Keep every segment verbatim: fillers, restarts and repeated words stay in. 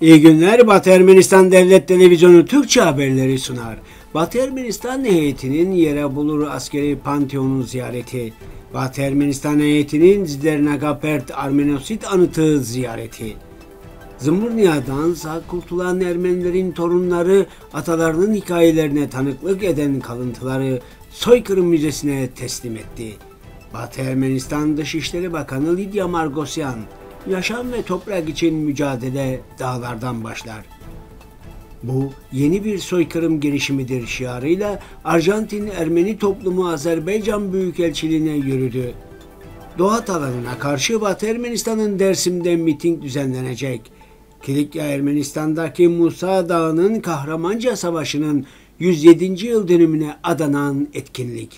İyi günler. Batı Ermenistan Devlet Televizyonu Türkçe haberleri sunar. Batı Ermenistan heyetinin yere bulur askeri panteonu ziyareti. Batı Ermenistan heyetinin Zidernagapert Armenosit anıtı ziyareti. Zımurnia'dan sağ kurtulan Ermenilerin torunları atalarının hikayelerine tanıklık eden kalıntıları Soykırım Müzesi'ne teslim etti. Batı Ermenistan Dışişleri Bakanı Lidya Margosyan, yaşam ve toprak için mücadele dağlardan başlar. Bu yeni bir soykırım girişimidir şiarıyla Arjantin Ermeni toplumu Azerbaycan Büyükelçiliğine yürüdü. Doğa alanına karşı Batı Ermenistan'ın Dersim'de miting düzenlenecek. Kilikya Ermenistan'daki Musa Dağı'nın kahramanca savaşının yüz yedinci yıl dönümüne adanan etkinlik.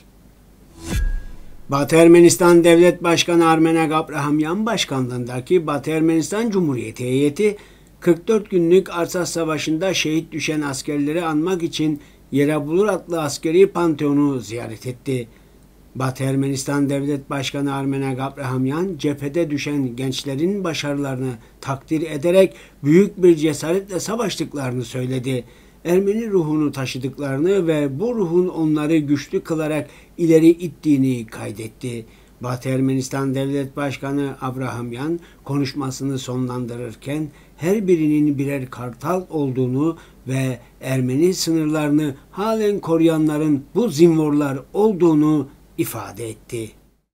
Batı Ermenistan Devlet Başkanı Armenak Abrahamyan başkanlığındaki Batı Ermenistan Cumhuriyeti heyeti kırk dört günlük Arsas Savaşı'nda şehit düşen askerleri anmak için Yerebulur adlı askeri panteonu ziyaret etti. Batı Ermenistan Devlet Başkanı Armenak Abrahamyan cephede düşen gençlerin başarılarını takdir ederek büyük bir cesaretle savaştıklarını söyledi. Ermeni ruhunu taşıdıklarını ve bu ruhun onları güçlü kılarak ileri ittiğini kaydetti. Batı Ermenistan Devlet Başkanı Abrahamyan konuşmasını sonlandırırken her birinin birer kartal olduğunu ve Ermeni sınırlarını halen koruyanların bu zinvorlar olduğunu ifade etti.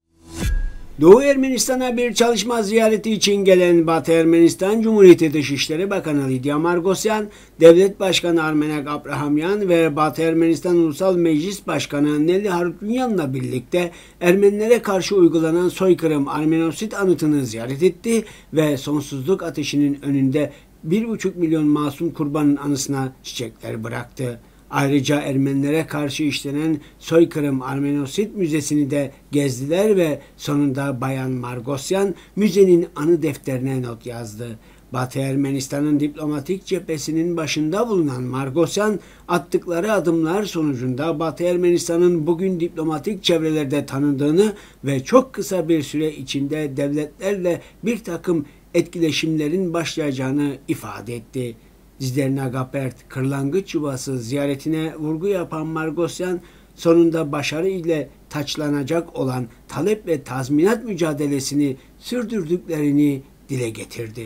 Doğu Ermenistan'a bir çalışma ziyareti için gelen Batı Ermenistan Cumhuriyeti Dışişleri Bakanı Lidya Margosyan, Devlet Başkanı Armenak Abrahamyan ve Batı Ermenistan Ulusal Meclis Başkanı Nelli Harutyunyan'la birlikte Ermenilere karşı uygulanan soykırım Armenosit anıtını ziyaret etti ve sonsuzluk ateşinin önünde bir buçuk milyon masum kurbanın anısına çiçekler bıraktı. Ayrıca Ermenilere karşı işlenen soykırım Armenosit Müzesi'ni de gezdiler ve sonunda Bayan Margosyan müzenin anı defterine not yazdı. Batı Ermenistan'ın diplomatik cephesinin başında bulunan Margosyan, attıkları adımlar sonucunda Batı Ermenistan'ın bugün diplomatik çevrelerde tanındığını ve çok kısa bir süre içinde devletlerle bir takım etkileşimlerin başlayacağını ifade etti. Zidernagapert Kırlangıç Yuvası ziyaretine vurgu yapan Margosyan, sonunda başarı ile taçlanacak olan talep ve tazminat mücadelesini sürdürdüklerini dile getirdi.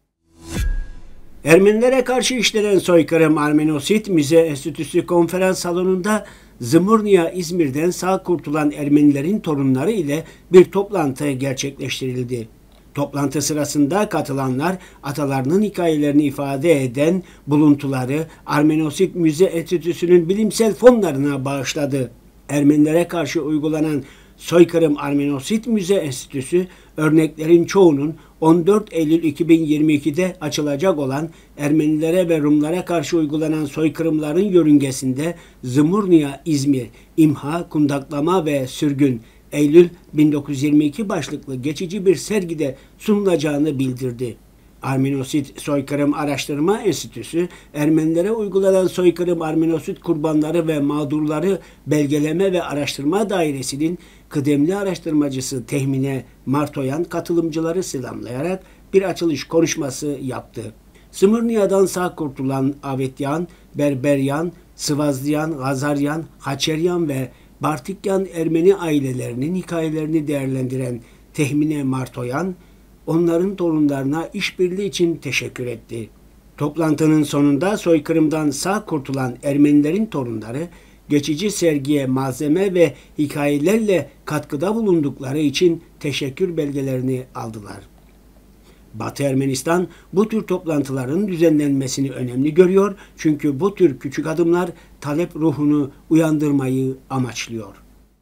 Ermenilere karşı işlenen soykırım Armenosit Müze Enstitüsü konferans salonunda Zımurnia İzmir'den sağ kurtulan Ermenilerin torunları ile bir toplantı gerçekleştirildi. Toplantı sırasında katılanlar atalarının hikayelerini ifade eden buluntuları Armenosit Müze Enstitüsü'nün bilimsel fonlarına bağışladı. Ermenilere karşı uygulanan soykırım Armenosit Müze Enstitüsü örneklerin çoğunun on dört Eylül iki bin yirmi iki'de açılacak olan Ermenilere ve Rumlara karşı uygulanan soykırımların yörüngesinde Zımurnia İzmir, İmha, Kundaklama ve Sürgün Eylül bin dokuz yüz yirmi iki başlıklı geçici bir sergide sunulacağını bildirdi. Armenosit Soykırım Araştırma Enstitüsü, Ermenilere uygulanan soykırım Armenosit kurbanları ve mağdurları belgeleme ve araştırma dairesinin kıdemli araştırmacısı Tehmine Martoyan katılımcıları selamlayarak bir açılış konuşması yaptı. Zımurnia'dan sağ kurtulan Avetyan, Berberyan, Sıvazlyan, Gazaryan, Haçeryan ve Bartikyan Ermeni ailelerinin hikayelerini değerlendiren Tehmine Martoyan, onların torunlarına işbirliği için teşekkür etti. Toplantının sonunda soykırımdan sağ kurtulan Ermenilerin torunları, geçici sergiye malzeme ve hikayelerle katkıda bulundukları için teşekkür belgelerini aldılar. Batı Ermenistan bu tür toplantıların düzenlenmesini önemli görüyor çünkü bu tür küçük adımlar talep ruhunu uyandırmayı amaçlıyor.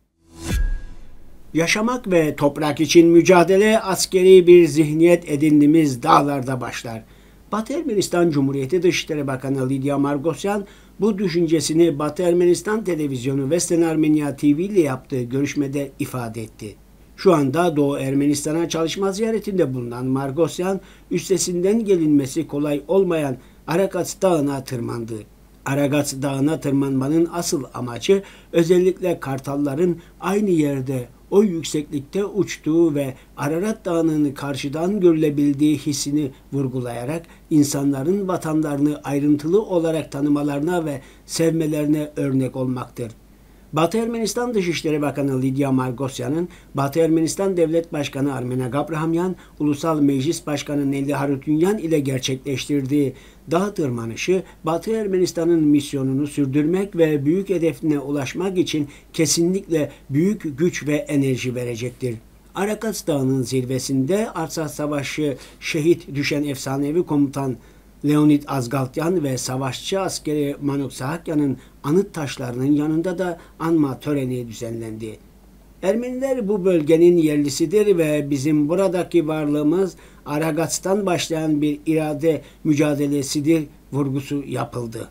Yaşamak ve toprak için mücadele askeri bir zihniyet edindiğimiz dağlarda başlar. Batı Ermenistan Cumhuriyeti Dışişleri Bakanı Lidya Margosyan bu düşüncesini Batı Ermenistan Televizyonu Western Armenia T V ile yaptığı görüşmede ifade etti. Şu anda Doğu Ermenistan'a çalışma ziyaretinde bulunan Margosyan, üstesinden gelinmesi kolay olmayan Aragats Dağı'na tırmandı. Aragats Dağı'na tırmanmanın asıl amacı özellikle kartalların aynı yerde o yükseklikte uçtuğu ve Ararat Dağı'nın karşıdan görülebildiği hissini vurgulayarak insanların vatanlarını ayrıntılı olarak tanımalarına ve sevmelerine örnek olmaktır. Batı Ermenistan Dışişleri Bakanı Lidya Margosyan'ın, Batı Ermenistan Devlet Başkanı Armen Gabrahamyan, Ulusal Meclis Başkanı Nelli Harutyunyan ile gerçekleştirdiği dağ tırmanışı, Batı Ermenistan'ın misyonunu sürdürmek ve büyük hedefine ulaşmak için kesinlikle büyük güç ve enerji verecektir. Arakat Dağı'nın zirvesinde Arsat Savaşı şehit düşen efsanevi komutan Leonid Azgaltyan ve savaşçı askeri Manuk Sahakyan'ın anıt taşlarının yanında da anma töreni düzenlendi. Ermeniler bu bölgenin yerlisidir ve bizim buradaki varlığımız Aragats'tan başlayan bir irade mücadelesidir vurgusu yapıldı.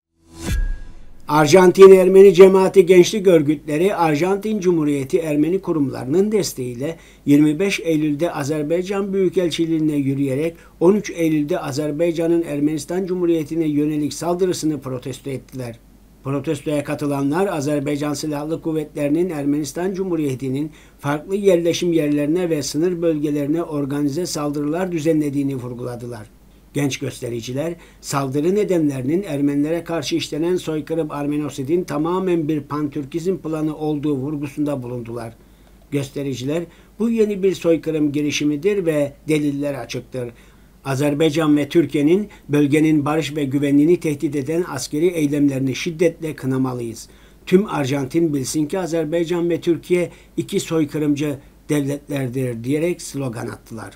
Arjantin Ermeni Cemaati Gençlik Örgütleri, Arjantin Cumhuriyeti Ermeni kurumlarının desteğiyle yirmi beş Eylül'de Azerbaycan Büyükelçiliğine yürüyerek on üç Eylül'de Azerbaycan'ın Ermenistan Cumhuriyeti'ne yönelik saldırısını protesto ettiler. Protestoya katılanlar Azerbaycan Silahlı Kuvvetleri'nin Ermenistan Cumhuriyeti'nin farklı yerleşim yerlerine ve sınır bölgelerine organize saldırılar düzenlediğini vurguladılar. Genç göstericiler, saldırı nedenlerinin Ermenilere karşı işlenen soykırım Armenosid'in tamamen bir pantürkizm planı olduğu vurgusunda bulundular. Göstericiler, bu yeni bir soykırım girişimidir ve deliller açıktır. Azerbaycan ve Türkiye'nin bölgenin barış ve güvenliğini tehdit eden askeri eylemlerini şiddetle kınamalıyız. Tüm Arjantin bilsin ki Azerbaycan ve Türkiye iki soykırımcı devletlerdir diyerek slogan attılar.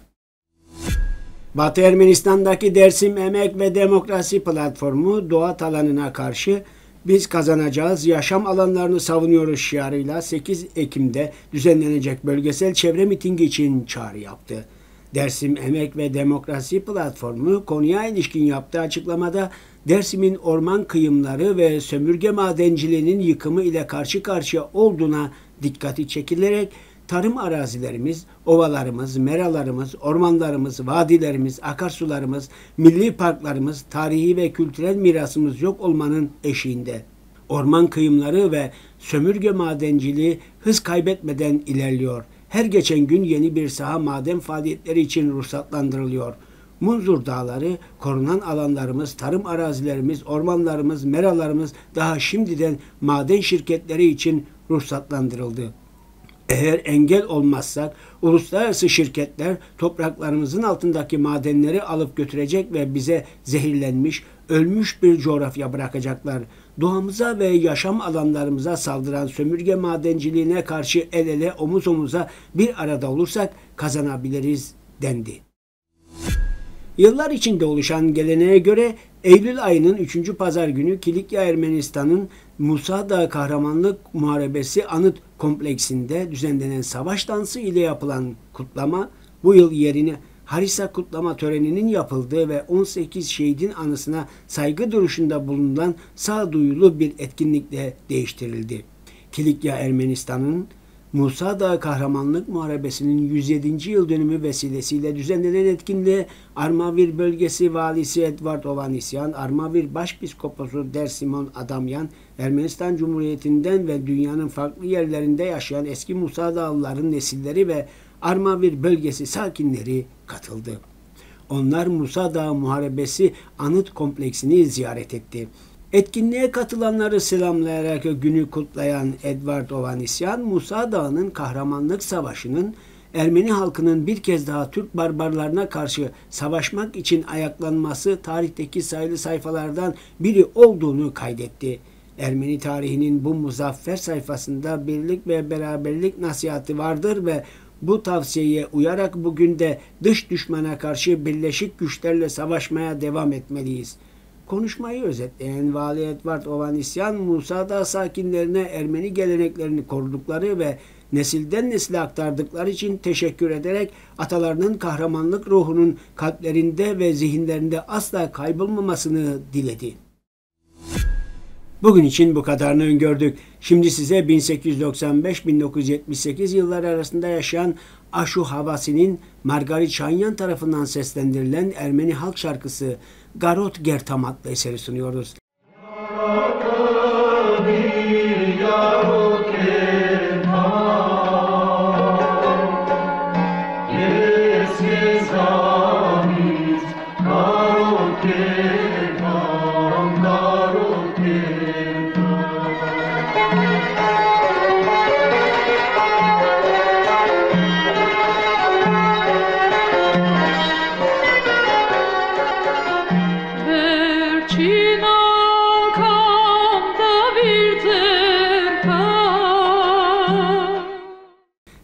Batı Ermenistan'daki Dersim Emek ve Demokrasi Platformu doğa alanına karşı biz kazanacağız, yaşam alanlarını savunuyoruz şiarıyla sekiz Ekim'de düzenlenecek bölgesel çevre mitingi için çağrı yaptı. Dersim Emek ve Demokrasi Platformu konuya ilişkin yaptığı açıklamada Dersim'in orman kıyımları ve sömürge madenciliğinin yıkımı ile karşı karşıya olduğuna dikkati çekilerek tarım arazilerimiz, ovalarımız, meralarımız, ormanlarımız, vadilerimiz, akarsularımız, milli parklarımız, tarihi ve kültürel mirasımız yok olmanın eşiğinde. Orman kıyımları ve sömürge madenciliği hız kaybetmeden ilerliyor. Her geçen gün yeni bir saha maden faaliyetleri için ruhsatlandırılıyor. Munzur Dağları, korunan alanlarımız, tarım arazilerimiz, ormanlarımız, meralarımız daha şimdiden maden şirketleri için ruhsatlandırıldı. Eğer engel olmazsak uluslararası şirketler topraklarımızın altındaki madenleri alıp götürecek ve bize zehirlenmiş, ölmüş bir coğrafya bırakacaklar. Doğamıza ve yaşam alanlarımıza saldıran sömürge madenciliğine karşı el ele omuz omuza bir arada olursak kazanabiliriz dendi. Yıllar içinde oluşan geleneğe göre Eylül ayının üçüncü pazar günü Kilikya Ermenistan'ın Musa Dağı Kahramanlık Muharebesi Anıt Kompleksinde düzenlenen savaş dansı ile yapılan kutlama bu yıl yerine Harisa kutlama töreninin yapıldığı ve on sekiz şehidin anısına saygı duruşunda bulunan sağduyulu bir etkinlikle değiştirildi. Kilikya Ermenistan'ın Musa Dağı Kahramanlık Muharebesi'nin yüz yedinci yıl dönümü vesilesiyle düzenlenen etkinliğe Armavir Bölgesi Valisi Edvard Ovanesyan, Armavir Başpiskoposu Dersimon Adamyan, Ermenistan Cumhuriyeti'nden ve dünyanın farklı yerlerinde yaşayan eski Musa Dağlıların nesilleri ve Armavir Bölgesi sakinleri katıldı. Onlar Musa Dağı Muharebesi Anıt Kompleksini ziyaret etti. Etkinliğe katılanları selamlayarak günü kutlayan Edvard Ovanesyan, Musa Dağı'nın kahramanlık savaşının Ermeni halkının bir kez daha Türk barbarlarına karşı savaşmak için ayaklanması tarihteki sayılı sayfalardan biri olduğunu kaydetti. Ermeni tarihinin bu muzaffer sayfasında birlik ve beraberlik nasihatı vardır ve bu tavsiyeye uyarak bugün de dış düşmana karşı birleşik güçlerle savaşmaya devam etmeliyiz. Konuşmayı özetleyen Vali Edvard Ovanesyan, Musa Dağı sakinlerine Ermeni geleneklerini korudukları ve nesilden nesile aktardıkları için teşekkür ederek atalarının kahramanlık ruhunun kalplerinde ve zihinlerinde asla kaybolmamasını diledi. Bugün için bu kadarını öngördük. Şimdi size bin sekiz yüz doksan beş bin dokuz yüz yetmiş sekiz yılları arasında yaşayan Aşu Havasi'nin Margarit Şanyan tarafından seslendirilen Ermeni halk şarkısı Garot Gertam adlı eseri sunuyoruz.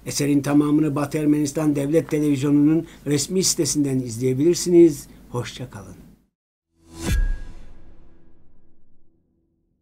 Eserin tamamını Batı Ermenistan Devlet Televizyonu'nun resmi sitesinden izleyebilirsiniz. Hoşça kalın.